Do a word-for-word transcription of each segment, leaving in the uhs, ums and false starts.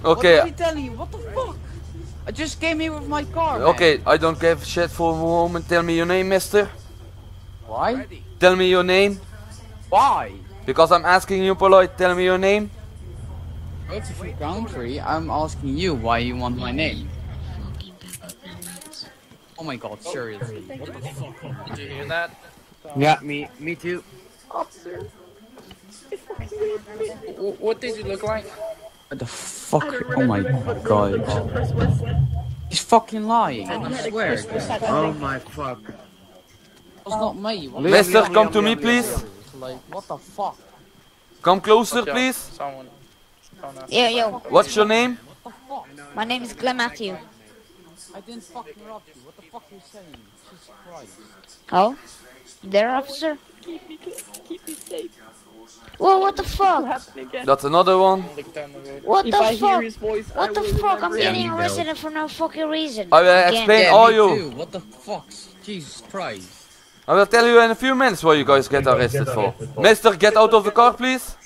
Okay. What are you telling you? What the fuck? I just came here with my car. Okay, man. I don't give a shit for a moment. Tell me your name, mister. Why? Tell me your name. Why? Because I'm asking you polite. Tell me your name. It's a free country. I'm asking you why you want my name. Oh my god, seriously. What the fuck? Did you hear that? Yeah, me, me too. Officer. W what did you look like? What the fuck? Oh my god. He's fucking lying. I swear. Oh my fuck. It's not me. What Mister, the- come to me, please. Like, what the fuck? Come closer, Yo, please. Someone. someone else. Yo, yo, What's your name? What the fuck? my name is Glenn Matthew. I didn't fucking rob you. What the fuck are you saying? Jesus Christ. Oh? You there, officer? Whoa, what the fuck? That's another one. Look down the road. What If the I hear fuck? his voice, I What the will fuck? I'm remember getting him. arrested for no fucking reason. I will Again. explain Yeah, all me you. too. What the fuck? Jesus Christ. I will tell you in a few minutes what you guys get arrested for. Mister, get out of the car, please.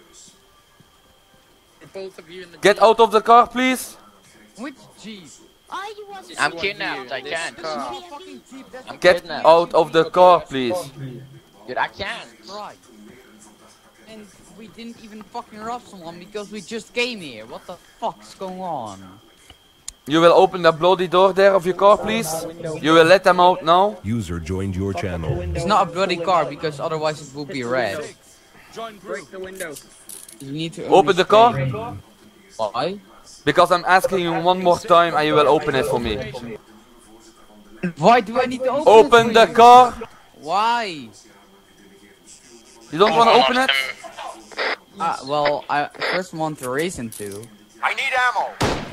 Both of you in the Get out of the car, please. Which Jeep? Oh, you was I'm kidnapped, I can't. Fucking Jeep, that's I'm Get kidnapped. out of the car, please. Dude, I can't. right. And we didn't even fucking rob someone because we just came here. What the fuck's going on? You will open the bloody door there of your car, please. You will let them out now. User joined your channel. It's not a bloody car because otherwise it would be red. Break the window. You need to Open the car. understand. Why? Because I'm asking you one more time and you will open it for me. Why do I need to open Open it the for you? car. Why? You don't want to open it? Uh, well, I first want a reason to. I need ammo.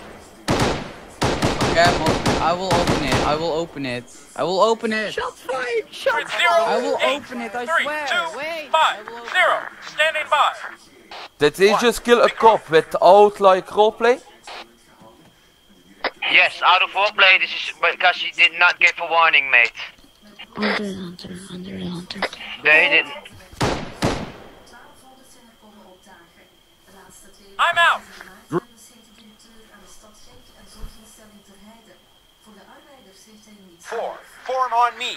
Okay, I'm op- I will open it. I will open it. I will open it. Shots fired! Shots Zero, I will eight, open it. I three, swear. two, Wait. five, I will open zero. it. Standing by. Did they just kill a cop without like roleplay? Yes, out of roleplay, this is because he did not give a warning, mate. Under the hunter, under the hunter. They didn't. I'm out. Four. Form on me.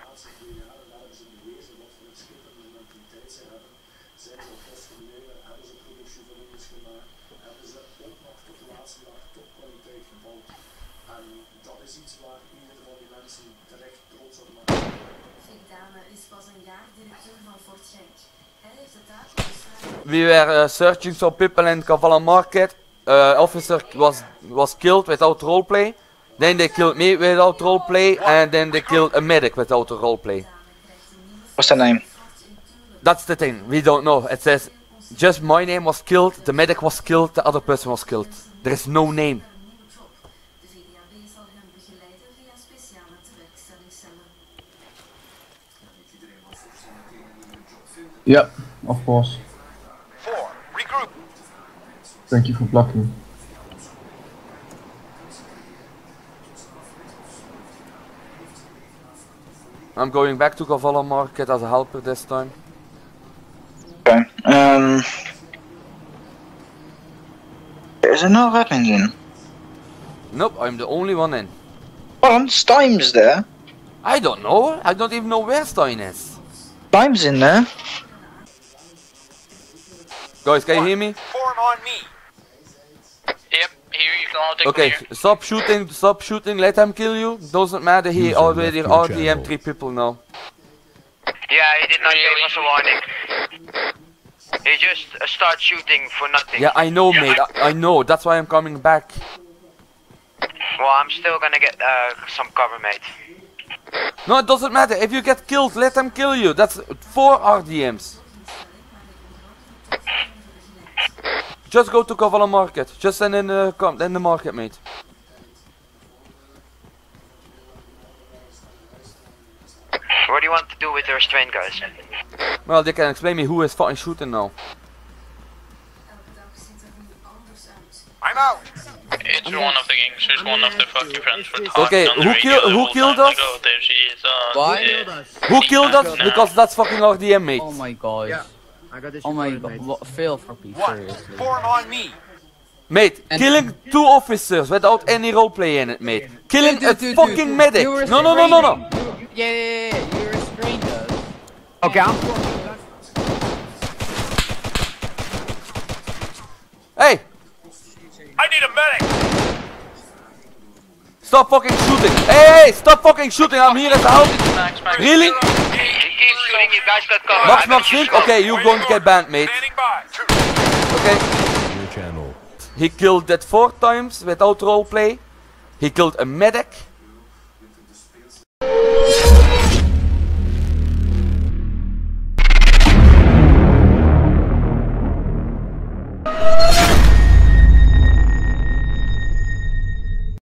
We were uh, searching some people in Kavala Market. Uh, officer was was killed without roleplay. Then they killed me without roleplay, and then they killed a medic without a roleplay. What's the name? That's the thing. We don't know. It says just my name was killed, the medic was killed, the other person was killed. There is no name. Yep, of course. Four. Regroup. Thank you for blocking. I'm going back to Kavala Market as a helper this time. Okay. Um. Is there no weapons in? Nope, I'm the only one in. Well, Stime's there. I don't know. I don't even know where Stein is. Stime's in there. Guys, can you hear me? Form on me. Yep, here you can all take Okay, here. stop shooting, stop shooting, let him kill you. Doesn't matter, he User already left your R D M channel. three people now. Yeah, he did not give us a warning. He just uh, started shooting for nothing. Yeah, I know, mate, I, I know, that's why I'm coming back. Well, I'm still gonna get uh, some cover, mate. No, it doesn't matter, if you get killed, let them kill you. That's four R D Ms. Just go to Kavala Market, just send in the, com in the market, mate. What do you want to do with the restraint, guys? Well, they can explain me who is fucking shooting now. I'm out. It's one of the gangs, it's one of the fucking friends with Okay, who kill- who killed us? There she is, uh, What? yeah. Who killed us? Because that's fucking R D M, mate. Oh my god. Yeah. I got this Oh my recorded, god. mate. What fail for me, One. seriously. Form on me. Mate, And- killing two officers without any roleplay in it, mate. Killing Dude, a dude, dude, fucking dude. medic. You were No, no, no, no, no. restraining- Yeah, yeah, yeah, yeah. You restrained us. Okay, I'm. Hey, I need a medic. stop fucking shooting. Hey, hey, stop fucking shooting. I'm here as a help. Max, Max. Really? He keeps shooting, you guys got cover. Max, I'm Max, in think? shot. Okay, you're going to get banned, mate. Standing by. Okay. He killed that four times without roleplay. He killed a medic.